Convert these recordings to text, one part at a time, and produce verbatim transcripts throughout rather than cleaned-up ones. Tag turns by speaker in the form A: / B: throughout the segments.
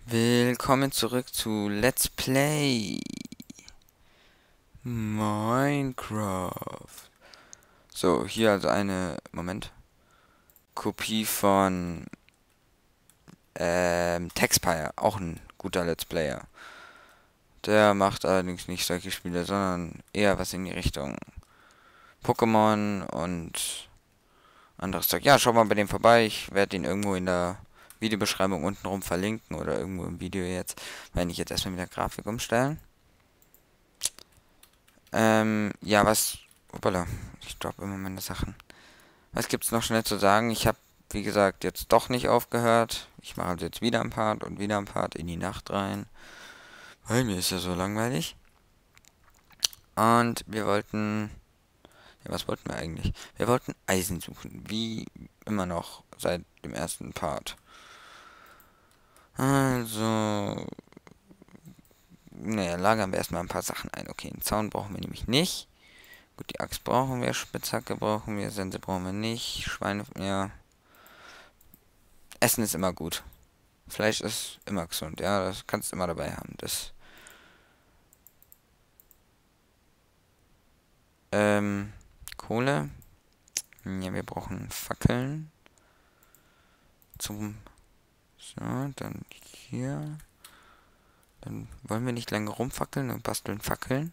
A: Willkommen zurück zu Let's Play Minecraft. So, hier also eine, Moment, Kopie von ähm, Taxpire, auch ein guter Let's Player. Der macht allerdings nicht solche Spiele, sondern eher was in die Richtung Pokémon und anderes Zeug. Ja, schau mal bei dem vorbei. Ich werde ihn irgendwo in der Videobeschreibung untenrum verlinken oder irgendwo im Video jetzt, wenn ich jetzt erstmal wieder Grafik umstellen. Ähm, ja, was. Hoppala, ich droppe immer meine Sachen. Was gibt's noch schnell zu sagen? Ich habe, wie gesagt, jetzt doch nicht aufgehört. Ich mache also jetzt wieder ein Part und wieder ein Part in die Nacht rein. Weil mir ist ja so langweilig. Und wir wollten. Ja, was wollten wir eigentlich? Wir wollten Eisen suchen. Wie immer noch seit dem ersten Part. Also. Naja, lagern wir erstmal ein paar Sachen ein. Okay, einen Zaun brauchen wir nämlich nicht. Gut, die Axt brauchen wir, Spitzhacke brauchen wir, Sense brauchen wir nicht, Schweine, ja. Essen ist immer gut. Fleisch ist immer gesund, ja, das kannst du immer dabei haben. Das, ähm, Kohle. Ja, wir brauchen Fackeln. Zum, so, dann hier. Dann wollen wir nicht lange rumfackeln und basteln Fackeln.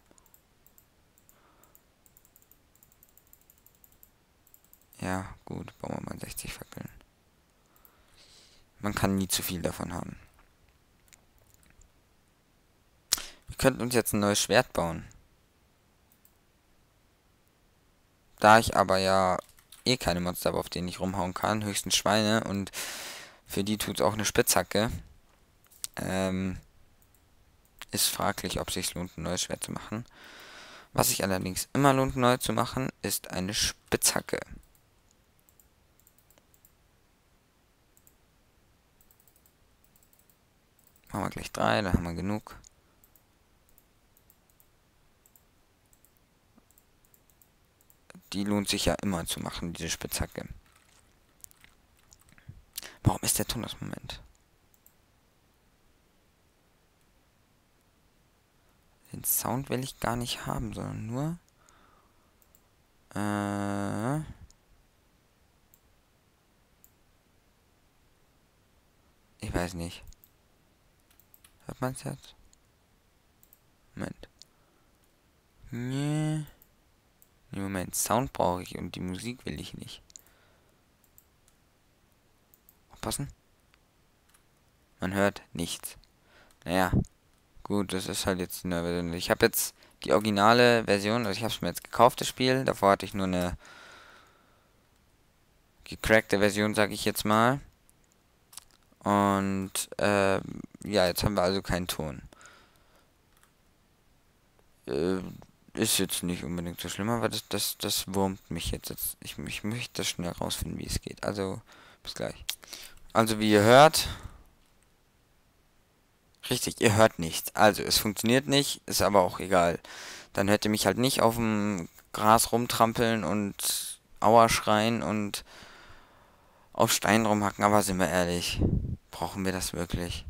A: Ja, gut, bauen wir mal sechzig Fackeln. Man kann nie zu viel davon haben. Wir könnten uns jetzt ein neues Schwert bauen. Da ich aber ja eh keine Monster habe, auf denen ich rumhauen kann, höchstens Schweine, und für die tut auch eine Spitzhacke, ähm, ist fraglich, ob sich lohnt, ein neues Schwert zu machen. Was sich allerdings immer lohnt, neu zu machen, ist eine Spitzhacke. Machen wir gleich drei, da haben wir genug. Die lohnt sich ja immer zu machen, diese Spitzhacke. Warum ist der Ton das Moment? Den Sound will ich gar nicht haben, sondern nur... Äh... Ich weiß nicht. Hört man es jetzt? Moment. Nee. Nee, Moment. Sound brauche ich und die Musik will ich nicht. Aufpassen. Man hört nichts. Naja. Gut, das ist halt jetzt eine Version. Ich habe jetzt die originale Version, also ich habe es mir jetzt gekauft, das Spiel. Davor hatte ich nur eine gecrackte Version, sage ich jetzt mal. Und ähm, ja, jetzt haben wir also keinen Ton. Äh, ist jetzt nicht unbedingt so schlimm, aber das, das, das wurmt mich jetzt. jetzt ich, ich möchte das schnell rausfinden, wie es geht. Also, bis gleich. Also, wie ihr hört. Richtig, ihr hört nichts. Also, es funktioniert nicht, ist aber auch egal. Dann hört ihr mich halt nicht auf dem Gras rumtrampeln und Aua schreien und auf Steinen rumhacken. Aber sind wir ehrlich, brauchen wir das wirklich?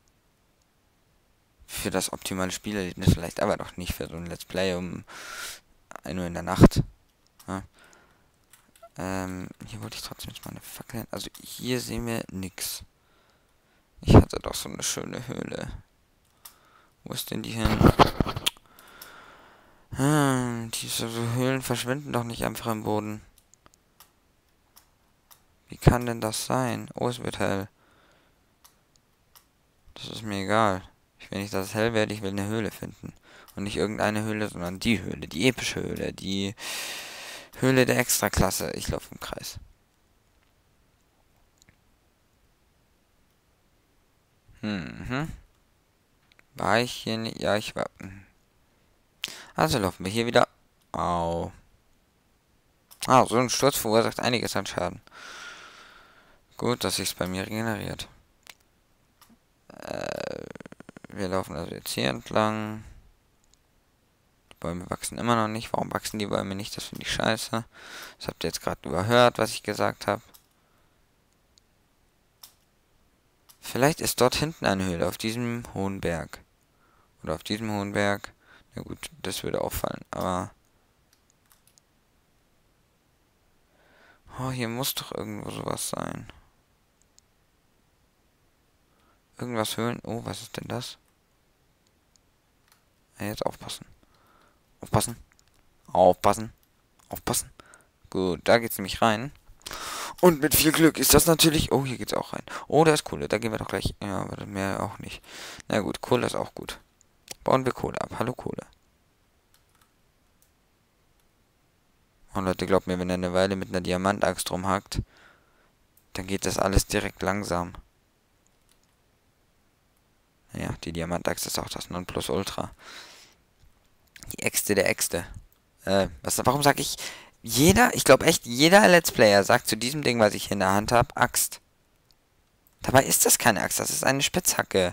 A: Für das optimale Spielerlebnis vielleicht, aber doch nicht für so ein Let's Play um ein Uhr in der Nacht. Ja. Ähm, hier wollte ich trotzdem jetzt mal eine Fackel. Also hier sehen wir nix. Ich hatte doch so eine schöne Höhle. Wo ist denn die hin? Hm, diese Höhlen verschwinden doch nicht einfach im Boden. Wie kann denn das sein? Oh, es wird hell. Das ist mir egal. Ich will nicht, dass es hell wird, ich will eine Höhle finden. Und nicht irgendeine Höhle, sondern die Höhle, die epische Höhle, die Höhle der Extraklasse. Ich laufe im Kreis. Mhm. War ich hier nicht? Ja, ich war. Also laufen wir hier wieder. Au. Ah, so ein Sturz verursacht einiges an Schaden. Gut, dass sich's bei mir regeneriert. Äh, wir laufen also jetzt hier entlang. Die Bäume wachsen immer noch nicht. Warum wachsen die Bäume nicht? Das finde ich scheiße. Das habt ihr jetzt gerade überhört, was ich gesagt habe. Vielleicht ist dort hinten eine Höhle, auf diesem hohen Berg. Oder auf diesem hohen Berg. Na gut, das würde auffallen, aber... Oh, hier muss doch irgendwo sowas sein. Irgendwas Höhlen... Oh, was ist denn das? Ja, jetzt aufpassen. Aufpassen. Aufpassen. Aufpassen. Gut, da geht's nämlich rein. Und mit viel Glück ist das natürlich... Oh, hier geht's auch rein. Oh, da ist Kohle. Da gehen wir doch gleich... Ja, aber mehr auch nicht. Na gut, Kohle ist auch gut. Bauen wir Kohle ab. Hallo Kohle. Und Leute, glaubt mir, wenn er eine Weile mit einer Diamantaxt rumhackt, dann geht das alles direkt langsam. Naja, die Diamantaxt ist auch das Nonplusultra. Die Äxte der Äxte. Äh, was, warum sag ich... Jeder, ich glaube echt, jeder Let's Player sagt zu diesem Ding, was ich hier in der Hand habe, Axt. Dabei ist das keine Axt, das ist eine Spitzhacke.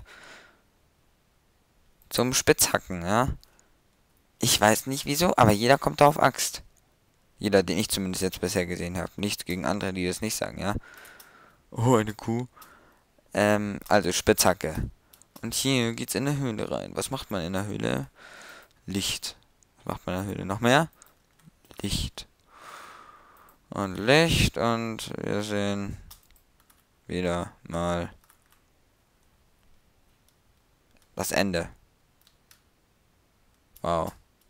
A: Zum Spitzhacken, ja. Ich weiß nicht wieso, aber jeder kommt da auf Axt. Jeder, den ich zumindest jetzt bisher gesehen habe. Nicht gegen andere, die das nicht sagen, ja. Oh, eine Kuh. Ähm, also Spitzhacke. Und hier geht's in eine Höhle rein. Was macht man in der Höhle? Licht. Was macht man in der Höhle? Noch mehr? Licht. Und Licht und wir sehen wieder mal das Ende. Wow.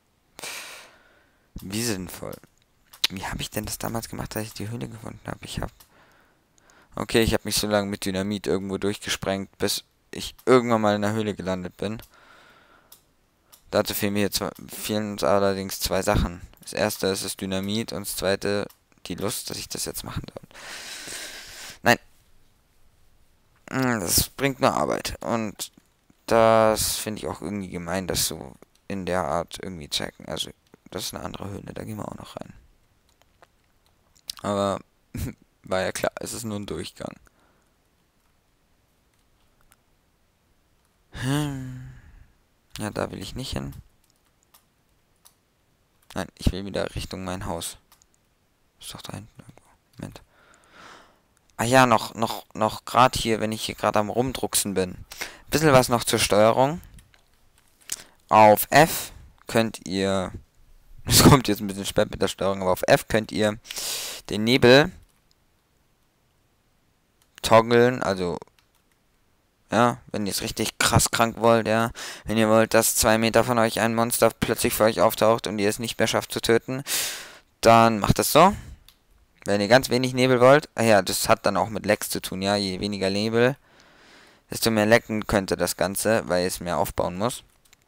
A: Wie sinnvoll. Wie habe ich denn das damals gemacht, als ich die Höhle gefunden habe? Ich habe... Okay, ich habe mich so lange mit Dynamit irgendwo durchgesprengt, bis ich irgendwann mal in der Höhle gelandet bin. Dazu fehlen mir jetzt fehlen uns allerdings zwei Sachen. Das erste ist das Dynamit und das zweite die Lust, dass ich das jetzt machen soll. Nein. Das bringt nur Arbeit. Und das finde ich auch irgendwie gemein, das so in der Art irgendwie checken. Also, das ist eine andere Höhle, da gehen wir auch noch rein. Aber, war ja klar, es ist nur ein Durchgang. Hm. Ja, da will ich nicht hin. Nein, ich will wieder Richtung mein Haus. Ist doch da hinten irgendwo. Moment. Ah ja, noch, noch, noch gerade hier, wenn ich hier gerade am Rumdrucksen bin. Bisschen was noch zur Steuerung. Auf F könnt ihr... Es kommt jetzt ein bisschen spät mit der Steuerung, aber auf F könnt ihr den Nebel toggeln, also ja, wenn ihr es richtig krass krank wollt, ja, wenn ihr wollt, dass zwei Meter von euch ein Monster plötzlich für euch auftaucht und ihr es nicht mehr schafft zu töten, dann macht es so. Wenn ihr ganz wenig Nebel wollt, ah ja, das hat dann auch mit Lecks zu tun, ja, je weniger Nebel, desto mehr lecken könnte das Ganze, weil es mehr aufbauen muss.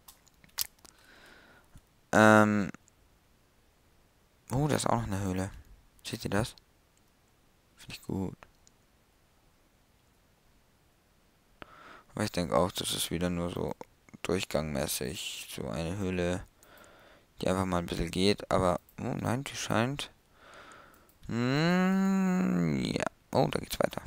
A: Ähm, oh, da ist auch noch eine Höhle. Seht ihr das? Finde ich gut. Aber ich denke auch, das ist wieder nur so durchgangmäßig. So eine Höhle, die einfach mal ein bisschen geht. Aber, oh nein, die scheint... Mm, ja. Oh, da geht's weiter.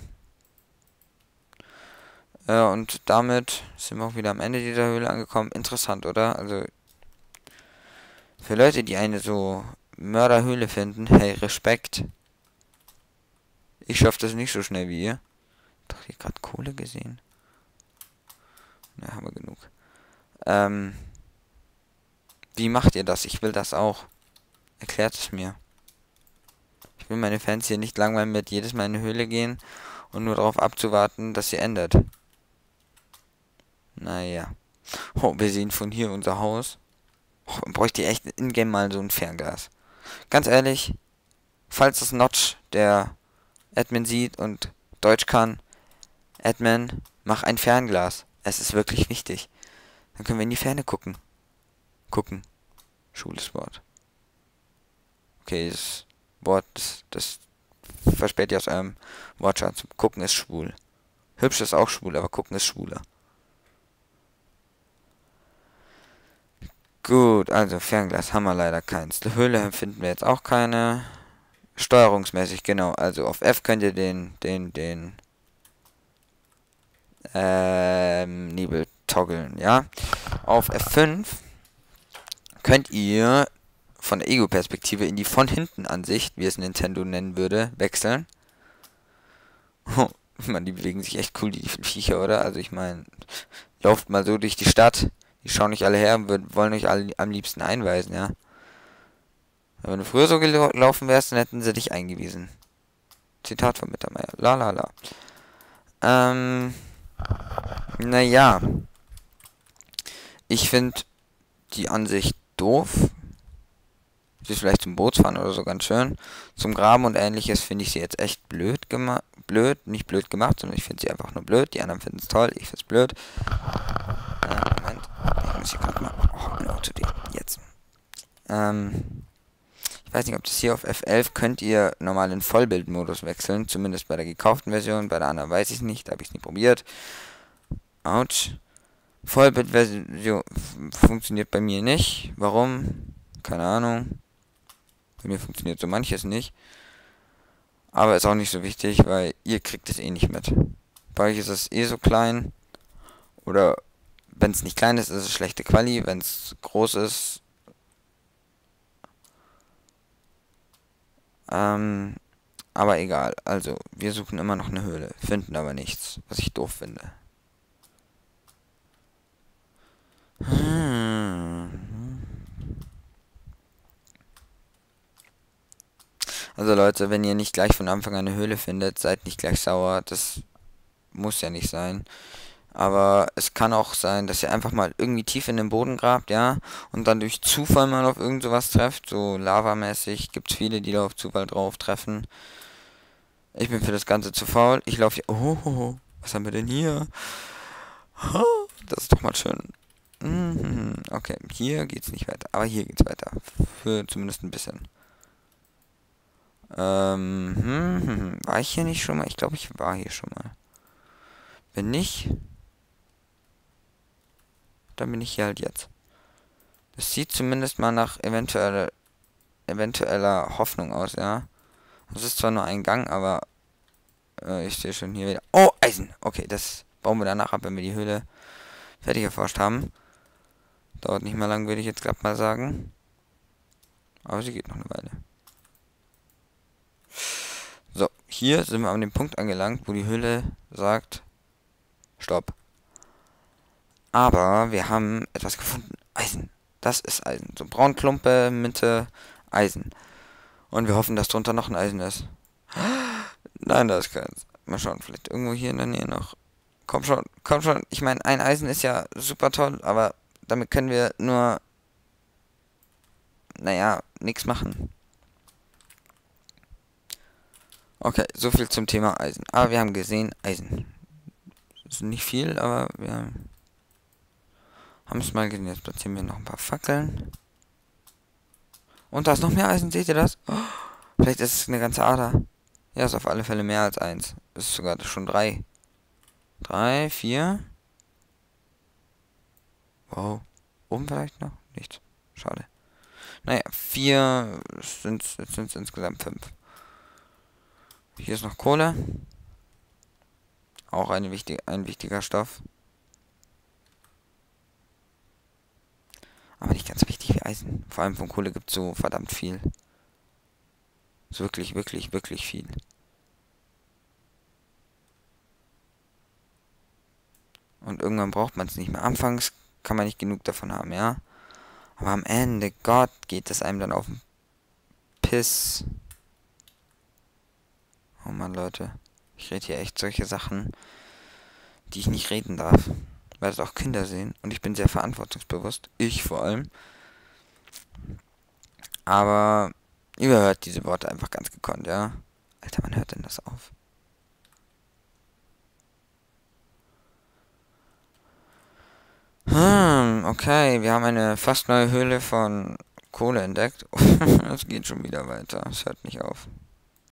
A: Ja, und damit sind wir auch wieder am Ende dieser Höhle angekommen. Interessant, oder? Also, für Leute, die eine so Mörderhöhle finden, hey, Respekt. Ich schaff das nicht so schnell wie ihr. Doch, hier gerade Kohle gesehen. Na, haben wir genug. Ähm, wie macht ihr das? Ich will das auch. Erklärt es mir. Ich will meine Fans hier nicht langweilen mit jedes Mal in eine Höhle gehen und nur darauf abzuwarten, dass sie ändert. Naja. Oh, wir sehen von hier unser Haus. Oh, man bräuchte echt in-game mal so ein Fernglas. Ganz ehrlich, falls das Notch der Admin sieht und Deutsch kann, Admin, mach ein Fernglas. Es ist wirklich wichtig. Dann können wir in die Ferne gucken. Gucken. Schwules Wort. Okay, das Wort, das, das versperrt ihr aus eurem Wortschatz. Gucken ist schwul. Hübsch ist auch schwul, aber gucken ist schwuler. Gut, also Fernglas haben wir leider keins. Höhle finden wir jetzt auch keine. Steuerungsmäßig, genau. Also auf F könnt ihr den, den, den ähm, Nebel toggeln, ja. Auf F fünf könnt ihr von der Ego-Perspektive in die von hinten Ansicht, wie es Nintendo nennen würde, wechseln. Oh, Man, die bewegen sich echt cool, die Viecher, oder? Also ich meine, lauft mal so durch die Stadt. Die schauen nicht alle her und würd- wollen euch alle am liebsten einweisen, ja. Wenn du früher so gelaufen wärst, dann hätten sie dich eingewiesen. Zitat von Mittermeier. La la la. Ähm, naja. Ich finde die Ansicht doof. Sie ist vielleicht zum Bootsfahren oder so ganz schön. Zum Graben und ähnliches finde ich sie jetzt echt blöd gemacht. Blöd, nicht blöd gemacht, sondern ich finde sie einfach nur blöd. Die anderen finden es toll, ich finde es blöd. Äh, Moment. Ich muss hier gerade mal. Oh, mein Auto, jetzt. Ähm. Ich weiß nicht, ob das hier auf F elf könnt ihr normal in Vollbildmodus wechseln. Zumindest bei der gekauften Version. Bei der anderen weiß ich es nicht. Da habe ich es nie probiert. Autsch. Vollbildversion funktioniert bei mir nicht. Warum? Keine Ahnung. Bei mir funktioniert so manches nicht. Aber ist auch nicht so wichtig, weil ihr kriegt es eh nicht mit. Bei euch ist es eh so klein. Oder wenn es nicht klein ist, ist es schlechte Quali. Wenn es groß ist, ähm, aber egal. Also, wir suchen immer noch eine Höhle, finden aber nichts, was ich doof finde. Hm. Also Leute, wenn ihr nicht gleich von Anfang an eine Höhle findet, seid nicht gleich sauer. Das muss ja nicht sein. Aber es kann auch sein, dass ihr einfach mal irgendwie tief in den Boden grabt, ja, und dann durch Zufall mal auf irgend sowas trefft, so lavamäßig. Gibt's viele, die da auf Zufall drauf treffen. Ich bin für das Ganze zu faul. Ich laufe hier. Oh, oh, oh, was haben wir denn hier? Oh, das ist doch mal schön. Mhm, okay, hier geht's nicht weiter. Aber hier geht's weiter. Für zumindest ein bisschen. Ähm, hm, hm, hm. War ich hier nicht schon mal? Ich glaube, ich war hier schon mal. Wenn nicht, dann bin ich hier halt jetzt. Das sieht zumindest mal nach eventuelle, eventueller Hoffnung aus, ja. Das ist zwar nur ein Gang, aber äh, ich sehe schon hier wieder. Oh, Eisen! Okay, das bauen wir danach ab, wenn wir die Höhle fertig erforscht haben. Dauert nicht mehr lang, würde ich jetzt gerade mal sagen. Aber sie geht noch eine Weile. So, hier sind wir an dem Punkt angelangt, wo die Höhle sagt, Stopp. Aber wir haben etwas gefunden. Eisen. Das ist Eisen. So Braunklumpe, Mitte, Eisen. Und wir hoffen, dass drunter noch ein Eisen ist. Nein, da ist keins. Mal schauen, vielleicht irgendwo hier in der Nähe noch. Komm schon, komm schon. Ich meine, ein Eisen ist ja super toll, aber damit können wir nur, naja, nichts machen. Okay, so viel zum Thema Eisen. Aber wir haben gesehen, Eisen. Das ist nicht viel, aber wir haben es mal gesehen. Jetzt platzieren wir noch ein paar Fackeln. Und da ist noch mehr Eisen, seht ihr das? Oh, vielleicht ist es eine ganze Ader. Ja, ist auf alle Fälle mehr als eins. Es ist sogar schon drei. Drei, vier. Wow. Oben vielleicht noch? Nichts. Schade. Naja, vier sind es insgesamt fünf. Hier ist noch Kohle. Auch eine wichtige, ein wichtiger Stoff. Aber nicht ganz wichtig wie Eisen. Vor allem von Kohle gibt es so verdammt viel. Ist wirklich, wirklich, wirklich viel. Und irgendwann braucht man es nicht mehr. Anfangs kann man nicht genug davon haben, ja. Aber am Ende, Gott, geht es einem dann auf den Piss. Oh Mann, Leute. Ich rede hier echt solche Sachen, die ich nicht reden darf. Weil es auch Kinder sehen. Und ich bin sehr verantwortungsbewusst. Ich vor allem. Aber überhört diese Worte einfach ganz gekonnt, ja. Alter, wann hört denn das auf? Hm, okay. Wir haben eine fast neue Höhle von Kohle entdeckt. Es geht schon wieder weiter. Es hört nicht auf.